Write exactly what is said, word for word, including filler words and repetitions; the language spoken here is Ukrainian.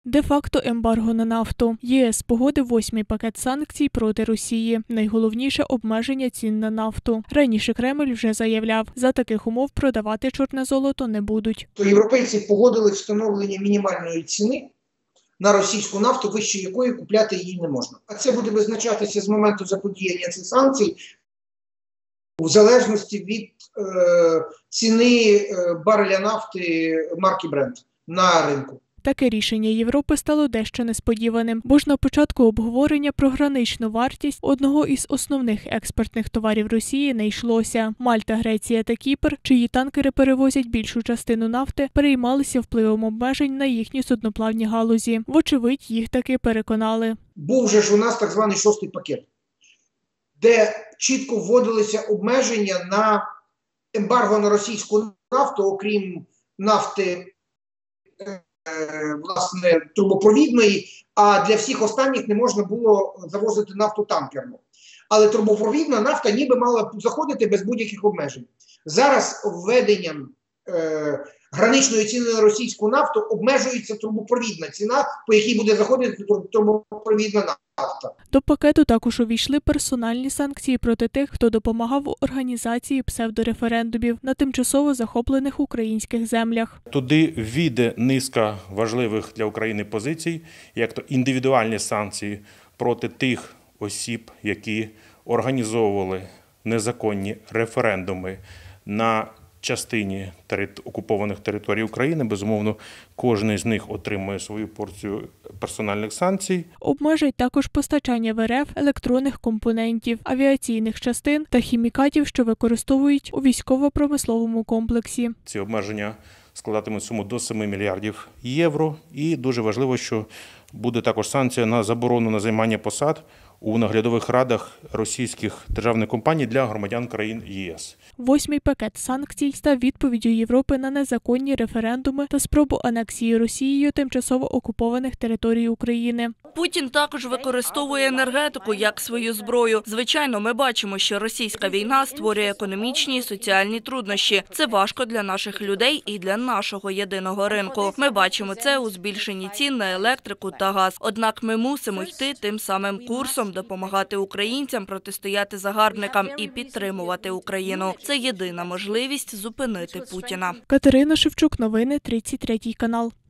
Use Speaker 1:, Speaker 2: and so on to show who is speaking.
Speaker 1: Де-факто ембарго на нафту. ЄС погодив восьмий пакет санкцій проти Росії. Найголовніше – обмеження цін на нафту. Раніше Кремль вже заявляв, за таких умов продавати чорне золото не будуть.
Speaker 2: То європейці погодили встановлення мінімальної ціни на російську нафту, вище якої купляти її не можна. А це буде визначатися з моменту заподіяння цих санкцій в залежності від е, ціни е, бареля нафти марки Brent на ринку.
Speaker 1: Таке рішення Європи стало дещо несподіваним, бо ж на початку обговорення про граничну вартість одного із основних експортних товарів Росії не йшлося. Мальта, Греція та Кіпр, чиї танкери перевозять більшу частину нафти, переймалися впливом обмежень на їхні судноплавні галузі. Вочевидь, їх таки переконали.
Speaker 2: Був же ж у нас так званий шостий пакет, де чітко вводилися обмеження на ембарго на російську нафту, окрім нафти власне трубопровідної, а для всіх останніх не можна було завозити нафту танкерну. Але трубопровідна нафта ніби мала заходити без будь-яких обмежень. Зараз введенням е, граничної ціни на російську нафту обмежується трубопровідна ціна, по якій буде заходити трубопровідна нафта.
Speaker 1: До пакету також увійшли персональні санкції проти тих, хто допомагав у організації псевдореферендумів на тимчасово захоплених українських землях.
Speaker 3: Туди ввійде низка важливих для України позицій, як то індивідуальні санкції проти тих осіб, які організовували незаконні референдуми на частині окупованих територій України. Безумовно, кожен з них отримує свою порцію персональних санкцій.
Speaker 1: Обмежать також постачання в РФ електронних компонентів, авіаційних частин та хімікатів, що використовують у військово-промисловому комплексі.
Speaker 3: Ці обмеження складатимуть суму до семи мільярдів євро. І дуже важливо, що буде також санкція на заборону на займання посад у наглядових радах російських державних компаній для громадян країн ЄС.
Speaker 1: Восьмий пакет санкцій став відповіддю Європи на незаконні референдуми та спробу анексії Росією тимчасово окупованих територій України.
Speaker 4: Путін також використовує енергетику як свою зброю. Звичайно, ми бачимо, що російська війна створює економічні і соціальні труднощі. Це важко для наших людей і для нашого єдиного ринку. Ми бачимо це у збільшенні цін на електрику та газ. Однак ми мусимо йти тим самим курсом, допомагати українцям протистояти загарбникам і підтримувати Україну. Це єдина можливість зупинити Путіна.
Speaker 1: Катерина Шевчук, новини, тридцять третій канал.